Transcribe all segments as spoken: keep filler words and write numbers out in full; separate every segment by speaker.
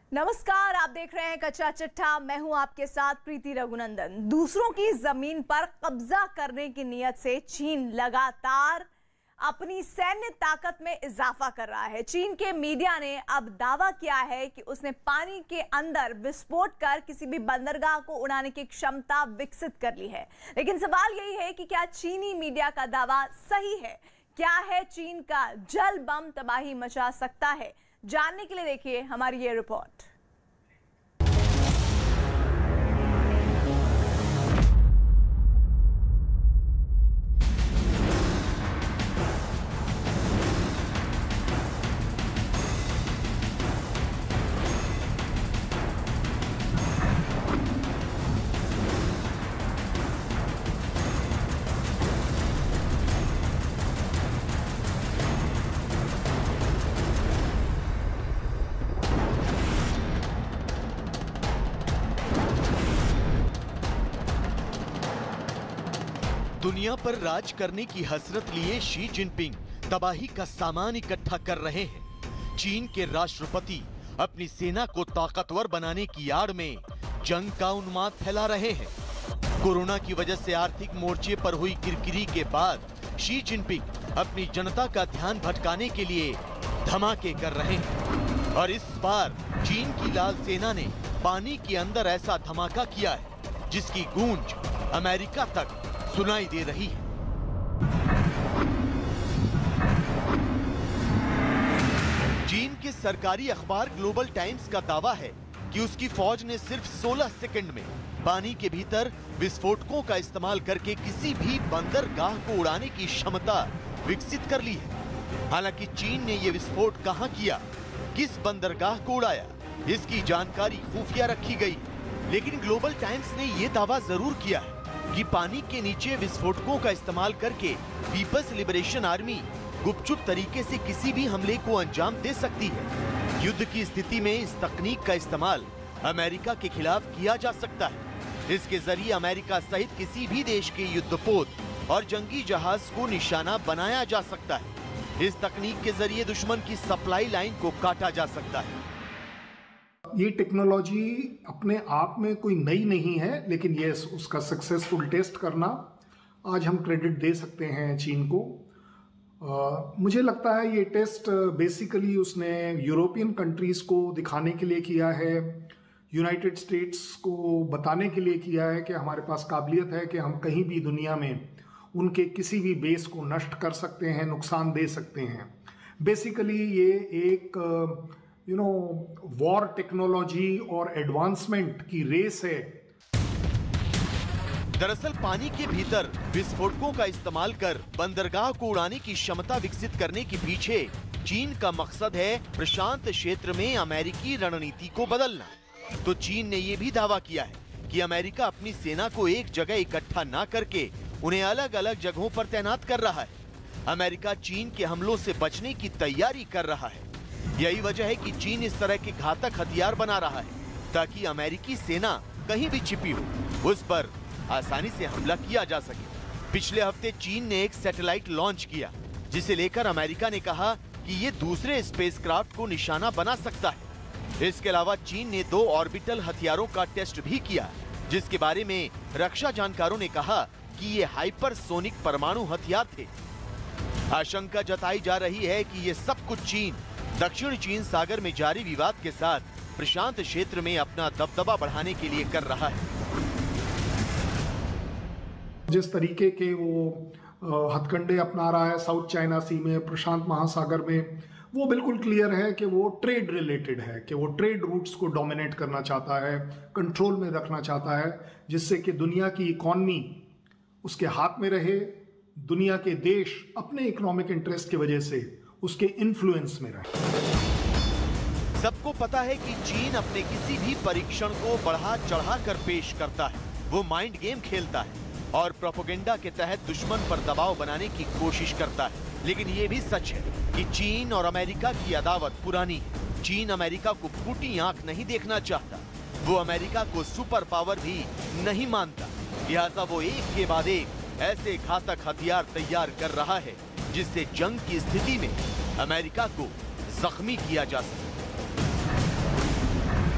Speaker 1: नमस्कार, आप देख रहे हैं कच्चा चिट्ठा। मैं हूं आपके साथ प्रीति रघुनंदन। दूसरों की जमीन पर कब्जा करने की नीयत से चीन लगातार अपनी सैन्य ताकत में इजाफा कर रहा है। चीन के मीडिया ने अब दावा किया है कि उसने पानी के अंदर विस्फोट कर किसी भी बंदरगाह को उड़ाने की क्षमता विकसित कर ली है। लेकिन सवाल यही है कि क्या चीनी मीडिया का दावा सही है? क्या है चीन का जल बम तबाही मचा सकता है? जानने के लिए देखिए हमारी ये रिपोर्ट।
Speaker 2: दुनिया पर राज करने की हसरत लिए शी जिनपिंग तबाही का सामान इकट्ठा कर रहे हैं। चीन के राष्ट्रपति अपनी सेना को ताकतवर बनाने की आड़ में जंग का उन्माद फैला रहे हैं। कोरोना की वजह से आर्थिक मोर्चे पर हुई किरकिरी के बाद शी जिनपिंग अपनी जनता का ध्यान भटकाने के लिए धमाके कर रहे हैं। और इस बार चीन की लाल सेना ने पानी के अंदर ऐसा धमाका किया है जिसकी गूंज अमेरिका तक सुनाई दे रही है। चीन के सरकारी अखबार ग्लोबल टाइम्स का दावा है कि उसकी फौज ने सिर्फ सोलह सेकंड में पानी के भीतर विस्फोटकों का इस्तेमाल करके किसी भी बंदरगाह को उड़ाने की क्षमता विकसित कर ली है। हालांकि चीन ने यह विस्फोट कहां किया, किस बंदरगाह को उड़ाया, इसकी जानकारी खुफिया रखी गई। लेकिन ग्लोबल टाइम्स ने यह दावा जरूर किया है कि पानी के नीचे विस्फोटकों का इस्तेमाल करके पीपल्स लिबरेशन आर्मी गुपचुप तरीके से किसी भी हमले को अंजाम दे सकती है। युद्ध की स्थिति में इस तकनीक का इस्तेमाल अमेरिका के खिलाफ किया जा सकता है। इसके जरिए अमेरिका सहित किसी भी देश के युद्धपोत और जंगी जहाज को निशाना बनाया जा सकता है। इस तकनीक के जरिए दुश्मन की सप्लाई लाइन को काटा जा सकता है।
Speaker 3: ये टेक्नोलॉजी अपने आप में कोई नई नहीं है, लेकिन ये उसका सक्सेसफुल टेस्ट करना आज हम क्रेडिट दे सकते हैं चीन को। uh, मुझे लगता है ये टेस्ट बेसिकली उसने यूरोपियन कंट्रीज़ को दिखाने के लिए किया है, यूनाइटेड स्टेट्स को बताने के लिए किया है कि हमारे पास काबिलियत है कि हम कहीं भी दुनिया में उनके किसी भी बेस को नष्ट कर सकते हैं, नुकसान दे सकते हैं। बेसिकली ये एक यू नो वॉर टेक्नोलॉजी और एडवांसमेंट की रेस है।
Speaker 2: दरअसल पानी के भीतर विस्फोटकों का इस्तेमाल कर बंदरगाह को उड़ाने की क्षमता विकसित करने के पीछे चीन का मकसद है प्रशांत क्षेत्र में अमेरिकी रणनीति को बदलना। तो चीन ने यह भी दावा किया है कि अमेरिका अपनी सेना को एक जगह इकट्ठा ना करके उन्हें अलग अलग जगहों पर तैनात कर रहा है। अमेरिका चीन के हमलों से बचने की तैयारी कर रहा है। यही वजह है कि चीन इस तरह के घातक हथियार बना रहा है ताकि अमेरिकी सेना कहीं भी छिपी हो उस पर आसानी से हमला किया जा सके। पिछले हफ्ते चीन ने एक सैटेलाइट लॉन्च किया जिसे लेकर अमेरिका ने कहा कि ये दूसरे स्पेसक्राफ्ट को निशाना बना सकता है। इसके अलावा चीन ने दो ऑर्बिटल हथियारों का टेस्ट भी किया जिसके बारे में रक्षा जानकारों ने कहा कि ये हाइपरसोनिक परमाणु हथियार थे। आशंका जताई जा रही है कि ये सब कुछ चीन दक्षिण चीन सागर में जारी विवाद के साथ प्रशांत क्षेत्र में अपना दबदबा बढ़ाने के लिए कर रहा है।
Speaker 3: जिस तरीके के वो हथकंडे अपना रहा है साउथ चाइना सी में, प्रशांत महासागर में, वो बिल्कुल क्लियर है कि वो ट्रेड रिलेटेड है, कि वो ट्रेड रूट्स को डोमिनेट करना चाहता है, कंट्रोल में रखना चाहता है, जिससे कि दुनिया की इकॉनमी उसके हाथ में रहे, दुनिया के देश अपने इकोनॉमिक इंटरेस्ट की वजह से उसके इन्फ्लुएंस में रहे।
Speaker 2: सबको पता है कि चीन अपने किसी भी परीक्षण को बढ़ा चढ़ा कर पेश करता है। वो माइंड गेम खेलता है और प्रोपेगेंडा के तहत दुश्मन पर दबाव बनाने की कोशिश करता है। लेकिन ये भी सच है कि चीन और अमेरिका की अदावत पुरानी है। चीन अमेरिका को फूटी आंख नहीं देखना चाहता, वो अमेरिका को सुपर पावर भी नहीं मानता। लिहाजा वो एक के बाद एक ऐसे घातक हथियार तैयार कर रहा है जिससे जंग की स्थिति में अमेरिका को जख्मी किया जा सके।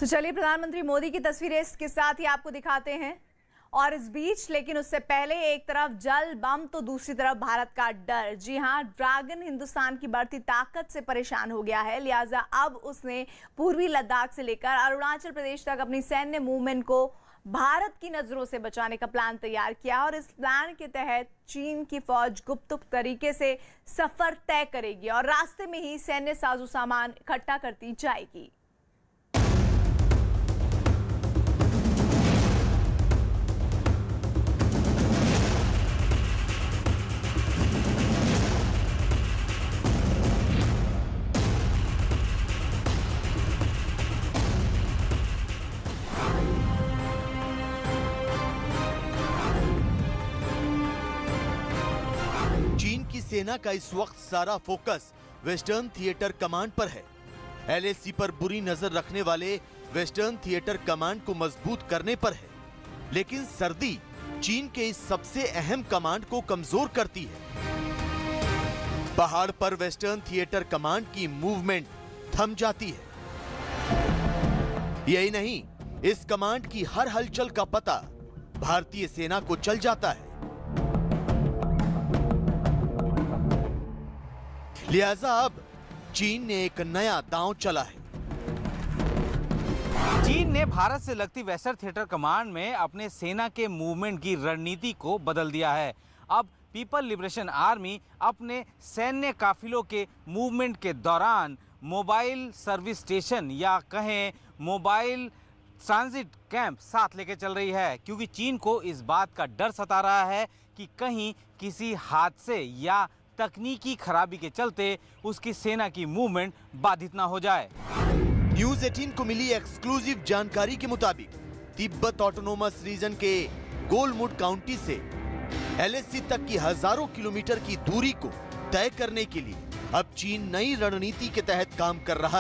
Speaker 1: तो चलिए प्रधानमंत्री मोदी की तस्वीरें इसके साथ ही आपको दिखाते हैं। और इस बीच लेकिन उससे पहले एक तरफ जल बम तो दूसरी तरफ भारत का डर। जी हां, ड्रैगन हिंदुस्तान की बढ़ती ताकत से परेशान हो गया है, लिहाजा अब उसने पूर्वी लद्दाख से लेकर अरुणाचल प्रदेश तक अपनी सैन्य मूवमेंट को भारत की नजरों से बचाने का प्लान तैयार किया। और इस प्लान के तहत चीन की फौज गुप्त तरीके से सफर तय करेगी और रास्ते में ही सैन्य साजो सामान इकट्ठा करती जाएगी।
Speaker 2: सेना का इस वक्त सारा फोकस वेस्टर्न थिएटर कमांड पर है। एलएसी पर बुरी नजर रखने वाले वेस्टर्न थिएटर कमांड को मजबूत करने पर है, लेकिन सर्दी चीन के इस सबसे अहम कमांड को कमजोर करती है। पहाड़ पर वेस्टर्न थिएटर कमांड की मूवमेंट थम जाती है। यही नहीं, इस कमांड की हर हलचल का पता भारतीय सेना को चल जाता है। लिहाजा अब चीन ने एक नया दांव चला है।
Speaker 4: चीन ने भारत से लगती वेस्टर्न थिएटर कमांड में अपने सेना के मूवमेंट की रणनीति को बदल दिया है। अब पीपल लिबरेशन आर्मी अपने सैन्य काफिलों के मूवमेंट के दौरान मोबाइल सर्विस स्टेशन या कहें मोबाइल ट्रांजिट कैंप साथ लेके चल रही है, क्योंकि चीन को इस बात का डर सता रहा है कि कहीं किसी हादसे या तकनीकी खराबी के चलते उसकी सेना की मूवमेंट बाधित ना हो जाए।
Speaker 2: न्यूज़ अठारह को मिली एक्सक्लूसिव जानकारी के मुताबिक तिब्बत ऑटोनोमस रीजन के गोलमुड काउंटी से एलएसी तक की हजारों किलोमीटर की दूरी को तय करने के लिए अब चीन नई रणनीति के तहत काम कर रहा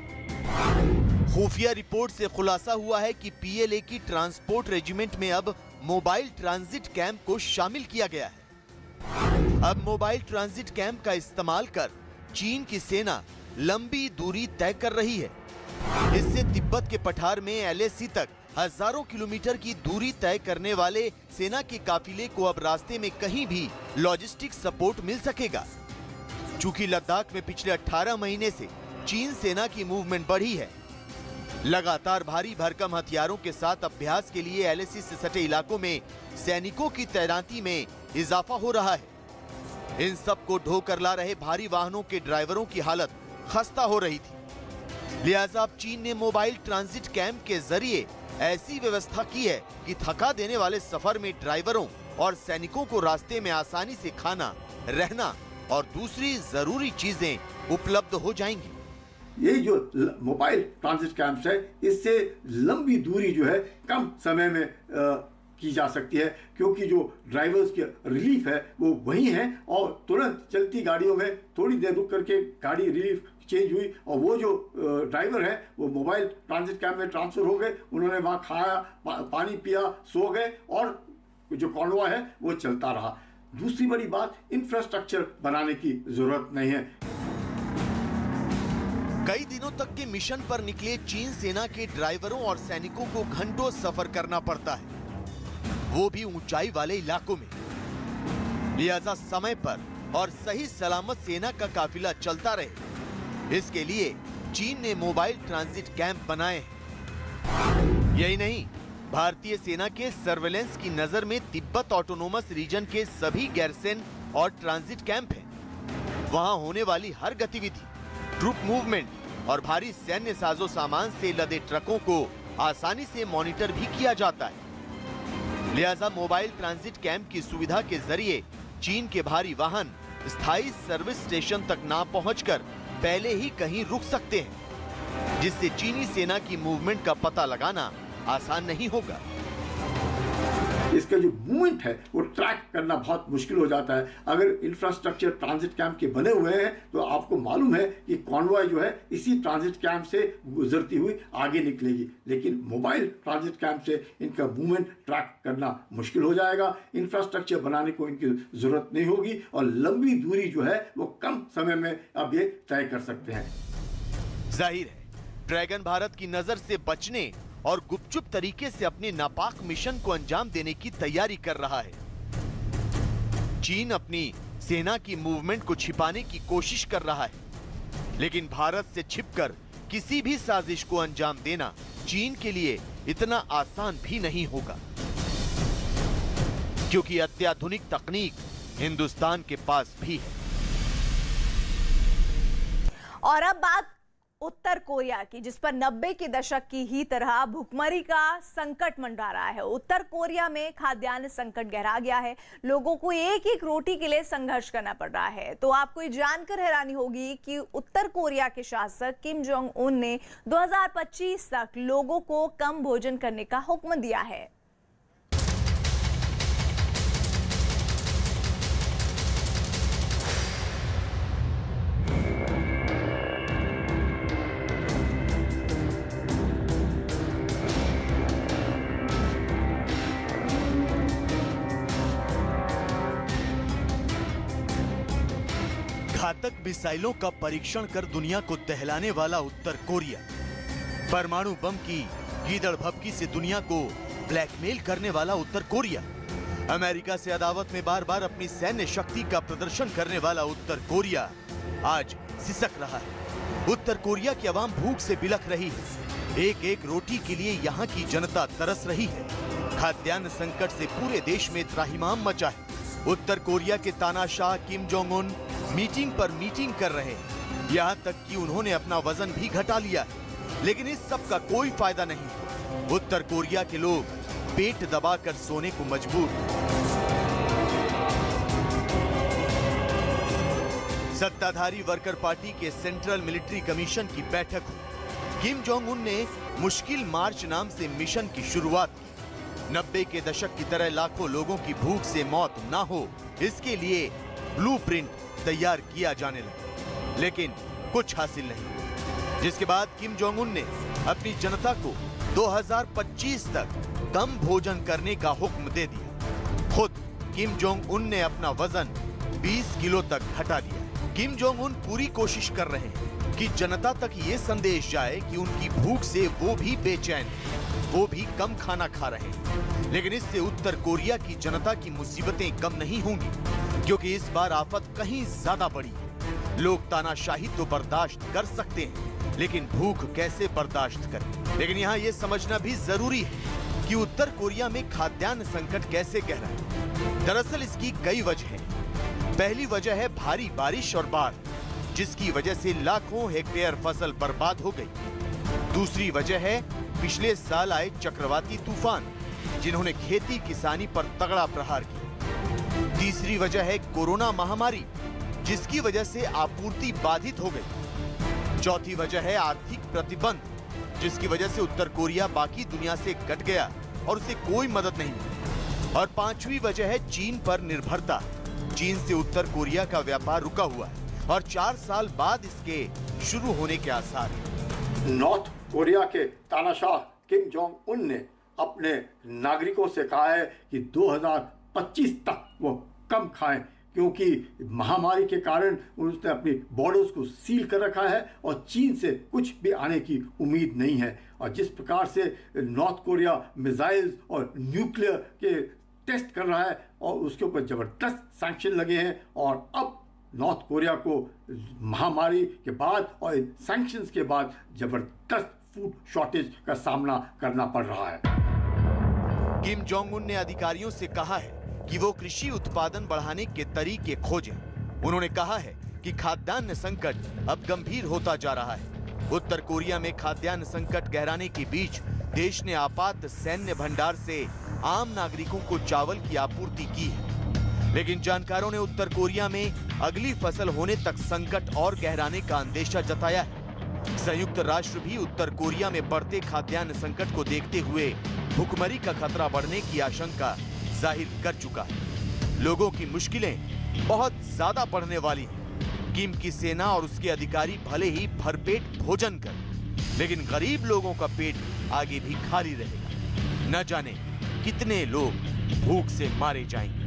Speaker 2: है। खुफिया रिपोर्ट से खुलासा हुआ है कि पीएलए की ट्रांसपोर्ट रेजिमेंट में अब मोबाइल ट्रांजिट कैंप को शामिल किया गया है। अब मोबाइल ट्रांजिट कैंप का इस्तेमाल कर चीन की सेना लंबी दूरी तय कर रही है। इससे तिब्बत के पठार में एलएसी तक हजारों किलोमीटर की दूरी तय करने वाले सेना के काफिले को अब रास्ते में कहीं भी लॉजिस्टिक सपोर्ट मिल सकेगा। चूंकि लद्दाख में पिछले अठारह महीने से चीन सेना की मूवमेंट बढ़ी है, लगातार भारी भरकम हथियारों के साथ अभ्यास के लिए एलएसी से सटे इलाकों में सैनिकों की तैनाती में इजाफा हो रहा है। इन सब को ढोकर ला रहे भारी वाहनों के ड्राइवरों की हालत खस्ता हो रही थी। लिहाजा अब चीन ने मोबाइल ट्रांजिट कैंप के जरिए ऐसी व्यवस्था की है कि थका देने वाले सफर में ड्राइवरों और सैनिकों को रास्ते में आसानी से खाना, रहना और दूसरी जरूरी चीजें उपलब्ध हो जाएंगी।
Speaker 5: ये जो मोबाइल ट्रांजिट कैंप्स है, इससे लंबी दूरी जो है कम समय में आ, की जा सकती है, क्योंकि जो ड्राइवर्स की रिलीफ है वो वही है और तुरंत चलती गाड़ियों में थोड़ी देर रुक करके गाड़ी रिलीफ चेंज हुई और वो जो ड्राइवर है वो मोबाइल ट्रांजिट कैंप में ट्रांसफर हो गए। उन्होंने वहाँ खाया, पा, पानी पिया, सो गए और जो कॉन्वॉय है वो चलता रहा। दूसरी बड़ी बात, इंफ्रास्ट्रक्चर बनाने की जरूरत नहीं है।
Speaker 2: कई दिनों तक के मिशन पर निकले चीन सेना के ड्राइवरों और सैनिकों को घंटों सफर करना पड़ता है, वो भी ऊंचाई वाले इलाकों में। लिहाजा समय पर और सही सलामत सेना का काफिला चलता रहे, इसके लिए चीन ने मोबाइल ट्रांजिट कैंप बनाए हैं। यही नहीं, भारतीय सेना के सर्वेलेंस की नजर में तिब्बत ऑटोनोमस रीजन के सभी गैरसैन और ट्रांजिट कैंप हैं। वहां होने वाली हर गतिविधि, ट्रुप मूवमेंट और भारी सैन्य साजो सामान से लदे ट्रकों को आसानी से मॉनिटर भी किया जाता है। लिहाजा मोबाइल ट्रांजिट कैंप की सुविधा के जरिए चीन के भारी वाहन स्थायी सर्विस स्टेशन तक ना पहुंचकर पहले ही कहीं रुक सकते हैं, जिससे चीनी सेना की मूवमेंट का पता लगाना आसान नहीं होगा।
Speaker 5: इसका जो मूवमेंट है वो ट्रैक करना बहुत मुश्किल हो जाता है। अगर इंफ्रास्ट्रक्चर ट्रांजिट कैंप के बने हुए हैं तो आपको मालूम है कि कॉन्वॉय जो है इसी ट्रांजिट कैंप से गुजरती हुई आगे निकलेगी, लेकिन मोबाइल ट्रांजिट कैंप से इनका मूवमेंट ट्रैक करना मुश्किल हो जाएगा। इंफ्रास्ट्रक्चर बनाने को इनकी जरूरत नहीं होगी और लंबी दूरी जो है वो कम समय में अब ये तय कर सकते हैं।
Speaker 2: जाहिर है ड्रैगन भारत की नजर से बचने और गुपचुप तरीके से अपने नापाक मिशन को अंजाम देने की तैयारी कर रहा है। चीन अपनी सेना की मूवमेंट को छिपाने की कोशिश कर रहा है, लेकिन भारत से छिपकर किसी भी साजिश को अंजाम देना चीन के लिए इतना आसान भी नहीं होगा, क्योंकि अत्याधुनिक तकनीक हिंदुस्तान के पास भी है।
Speaker 1: और अब बात उत्तर कोरिया की, जिस पर नब्बे के दशक की ही तरह भुखमरी का संकट मंडरा रहा है। उत्तर कोरिया में खाद्यान्न संकट गहरा गया है। लोगों को एक एक रोटी के लिए संघर्ष करना पड़ रहा है। तो आपको ये जानकर हैरानी होगी कि उत्तर कोरिया के शासक किम जोंग उन ने दो हज़ार पच्चीस तक लोगों को कम भोजन करने का हुक्म दिया है।
Speaker 2: घातक मिसाइलों का परीक्षण कर दुनिया को दहलाने वाला उत्तर कोरिया, परमाणु बम की गीदड़ भभकी से दुनिया को ब्लैकमेल करने वाला उत्तर कोरिया, अमेरिका से अदावत में बार बार अपनी सैन्य शक्ति का प्रदर्शन करने वाला उत्तर कोरिया आज सिसक रहा है। उत्तर कोरिया की आवाम भूख से बिलख रही है। एक एक रोटी के लिए यहाँ की जनता तरस रही है। खाद्यान्न संकट से पूरे देश में त्राहिमाम मचा है। उत्तर कोरिया के तानाशाह किम जोंग उन मीटिंग पर मीटिंग कर रहे हैं। यहाँ तक कि उन्होंने अपना वजन भी घटा लिया है, लेकिन इस सब का कोई फायदा नहीं। उत्तर कोरिया के लोग पेट दबाकर सोने को मजबूर। सत्ताधारी वर्कर पार्टी के सेंट्रल मिलिट्री कमीशन की बैठक हुई। किम जोंग उन ने मुश्किल मार्च नाम से मिशन की शुरुआत की। नब्बे के दशक की तरह लाखों लोगों की भूख से मौत ना हो, इसके लिए ब्लूप्रिंट तैयार किया जाने लगा, लेकिन कुछ हासिल नहीं। जिसके बाद किम जोंग उन ने अपनी जनता को दो हज़ार पच्चीस तक कम भोजन करने का हुक्म दे दिया। खुद किम जोंग उन ने अपना वजन बीस किलो तक घटा दिया। किम जोंग उन पूरी कोशिश कर रहे हैं कि जनता तक ये संदेश जाए कि उनकी भूख से वो भी बेचैन, वो भी कम खाना खा रहे हैं। लेकिन इससे उत्तर कोरिया की जनता की मुसीबतें कम नहीं होंगी, क्योंकि इस बार आफत कहीं ज्यादा बड़ी है। लोग तानाशाही तो बर्दाश्त कर सकते हैं, लेकिन भूख कैसे बर्दाश्त करें। लेकिन यहाँ ये समझना भी जरूरी है कि उत्तर कोरिया में खाद्यान्न संकट कैसे गहरा है। दरअसल इसकी कई वजह हैं। पहली वजह है भारी बारिश और बाढ़, जिसकी वजह से लाखों हेक्टेयर फसल बर्बाद हो गई। दूसरी वजह है पिछले साल आए चक्रवाती तूफान, जिन्होंने खेती किसानी पर तगड़ा प्रहार किया। तीसरी वजह है कोरोना महामारी, जिसकी वजह से आपूर्ति बाधित हो गई। चौथी वजह है आर्थिक प्रतिबंध, जिसकी वजह से उत्तर कोरिया बाकी दुनिया से कट गया और उसे कोई मदद नहीं मिली। और पांचवी वजह है चीन पर निर्भरता। चीन से उत्तर कोरिया का व्यापार रुका हुआ है और चार साल बाद इसके शुरू होने के आसार हैं।
Speaker 5: नॉर्थ कोरिया के तानाशाह किम जोंग उन ने अपने नागरिकों से कहा है कि दो हज़ार पच्चीस तक वो कम खाएं, क्योंकि महामारी के कारण उसने अपनी बॉर्डर्स को सील कर रखा है और चीन से कुछ भी आने की उम्मीद नहीं है। और जिस प्रकार से नॉर्थ कोरिया मिसाइल्स और न्यूक्लियर के टेस्ट कर रहा है और उसके ऊपर ज़बरदस्त सैंक्शन लगे हैं, और अब नॉर्थ कोरिया को महामारी के बाद और सैंक्शंस के बाद ज़बरदस्त फूड शॉर्टेज का सामना करना पड़ रहा है।
Speaker 2: किम जोंग उन ने अधिकारियों से कहा है कि वो कृषि उत्पादन बढ़ाने के तरीके खोजें। उन्होंने कहा है कि खाद्यान्न संकट अब गंभीर होता जा रहा है। उत्तर कोरिया में खाद्यान्न संकट गहराने के बीच देश ने आपात सैन्य भंडार से आम नागरिकों को चावल की आपूर्ति की है, लेकिन जानकारों ने उत्तर कोरिया में अगली फसल होने तक संकट और गहराने का अंदेशा जताया है। संयुक्त राष्ट्र भी उत्तर कोरिया में बढ़ते खाद्यान्न संकट को देखते हुए भुखमरी का खतरा बढ़ने की आशंका जाहिर कर चुका है। लोगों की मुश्किलें बहुत ज्यादा बढ़ने वाली हैं। किम की सेना और उसके अधिकारी भले ही भरपेट भोजन करें, लेकिन गरीब लोगों का पेट आगे भी खाली रहेगा। न जाने कितने लोग भूख से मारे जाएंगे।